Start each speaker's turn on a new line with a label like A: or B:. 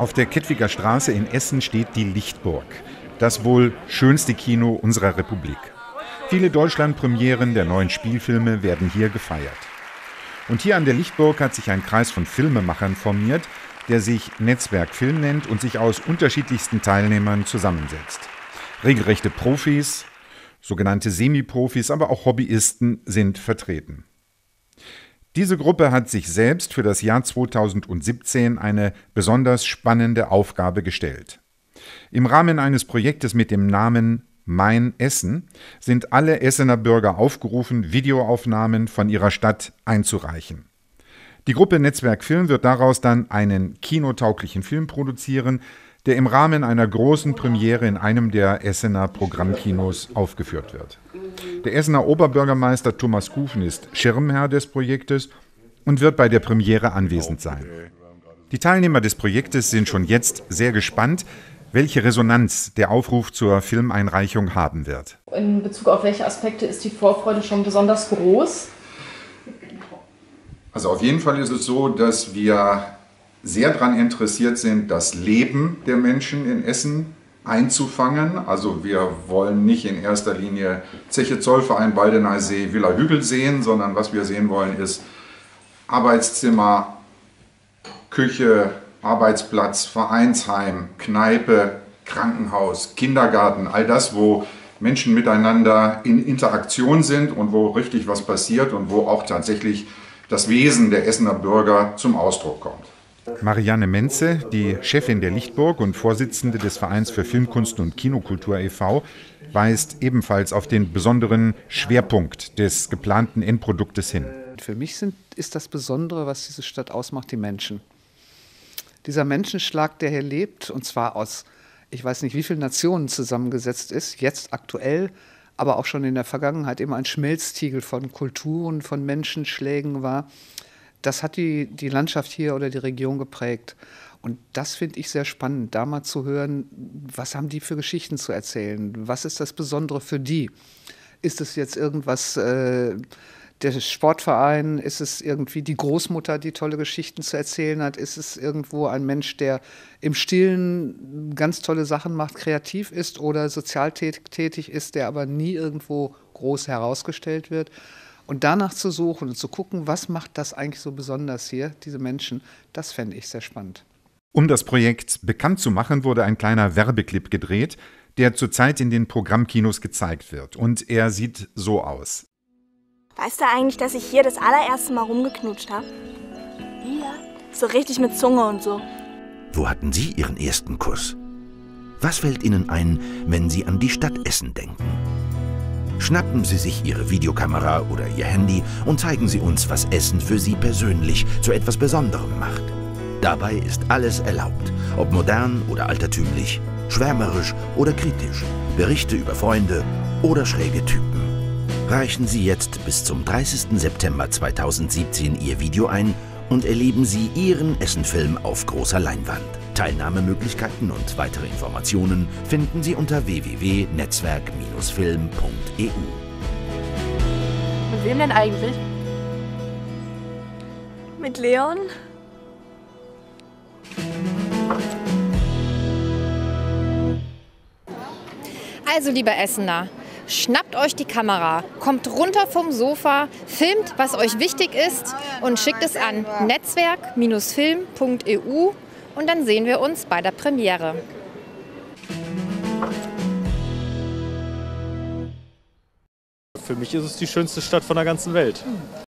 A: Auf der Kettwiger Straße in Essen steht die Lichtburg, das wohl schönste Kino unserer Republik. Viele Deutschlandpremieren der neuen Spielfilme werden hier gefeiert. Und hier an der Lichtburg hat sich ein Kreis von Filmemachern formiert, der sich Netzwerk Film nennt und sich aus unterschiedlichsten Teilnehmern zusammensetzt. Regelrechte Profis, sogenannte Semi-Profis, aber auch Hobbyisten sind vertreten. Diese Gruppe hat sich selbst für das Jahr 2017 eine besonders spannende Aufgabe gestellt. Im Rahmen eines Projektes mit dem Namen Mein Essen sind alle Essener Bürger aufgerufen, Videoaufnahmen von ihrer Stadt einzureichen. Die Gruppe Netzwerk Film wird daraus dann einen kinotauglichen Film produzieren, der im Rahmen einer großen Premiere in einem der Essener Programmkinos aufgeführt wird. Der Essener Oberbürgermeister Thomas Kufen ist Schirmherr des Projektes und wird bei der Premiere anwesend sein. Die Teilnehmer des Projektes sind schon jetzt sehr gespannt, welche Resonanz der Aufruf zur Filmeinreichung haben wird.
B: In Bezug auf welche Aspekte ist die Vorfreude schon besonders groß?
A: Also auf jeden Fall ist es so, dass wir sehr daran interessiert sind, das Leben der Menschen in Essen einzufangen. Also wir wollen nicht in erster Linie Zeche Zollverein, Baldeneysee, Villa Hügel sehen, sondern was wir sehen wollen ist Arbeitszimmer, Küche, Arbeitsplatz, Vereinsheim, Kneipe, Krankenhaus, Kindergarten, all das, wo Menschen miteinander in Interaktion sind und wo richtig was passiert und wo auch tatsächlich das Wesen der Essener Bürger zum Ausdruck kommt. Marianne Menze, die Chefin der Lichtburg und Vorsitzende des Vereins für Filmkunst und Kinokultur e.V., weist ebenfalls auf den besonderen Schwerpunkt des geplanten Endproduktes hin.
C: Für mich ist das Besondere, was diese Stadt ausmacht, die Menschen. Dieser Menschenschlag, der hier lebt, und zwar aus, ich weiß nicht, wie vielen Nationen zusammengesetzt ist, jetzt aktuell, aber auch schon in der Vergangenheit immer ein Schmelztiegel von Kulturen, von Menschenschlägen war. Das hat die Landschaft hier oder die Region geprägt. Und das finde ich sehr spannend, da mal zu hören, was haben die für Geschichten zu erzählen? Was ist das Besondere für die? Ist es jetzt irgendwas, der Sportverein? Ist es irgendwie die Großmutter, die tolle Geschichten zu erzählen hat? Ist es irgendwo ein Mensch, der im Stillen ganz tolle Sachen macht, kreativ ist oder sozial tätig ist, der aber nie irgendwo groß herausgestellt wird? Und danach zu suchen und zu gucken, was macht das eigentlich so besonders hier, diese Menschen, das fände ich sehr spannend.
A: Um das Projekt bekannt zu machen, wurde ein kleiner Werbeclip gedreht, der zurzeit in den Programmkinos gezeigt wird. Und er sieht so aus.
D: Weißt du eigentlich, dass ich hier das allererste Mal rumgeknutscht habe? Ja. So richtig mit Zunge und so.
E: Wo hatten Sie Ihren ersten Kuss? Was fällt Ihnen ein, wenn Sie an die Stadt Essen denken? Schnappen Sie sich Ihre Videokamera oder Ihr Handy und zeigen Sie uns, was Essen für Sie persönlich zu etwas Besonderem macht. Dabei ist alles erlaubt, ob modern oder altertümlich, schwärmerisch oder kritisch, Berichte über Freunde oder schräge Typen. Reichen Sie jetzt bis zum 30. September 2017 Ihr Video ein und erleben Sie Ihren Essen-Film auf großer Leinwand. Teilnahmemöglichkeiten und weitere Informationen finden Sie unter www.netzwerk-film.eu.
B: Mit wem denn eigentlich?
D: Mit Leon?
F: Also, liebe Essener, schnappt euch die Kamera, kommt runter vom Sofa, filmt, was euch wichtig ist und schickt es an netzwerk-film.eu und dann sehen wir uns bei der Premiere.
G: Für mich ist es die schönste Stadt von der ganzen Welt.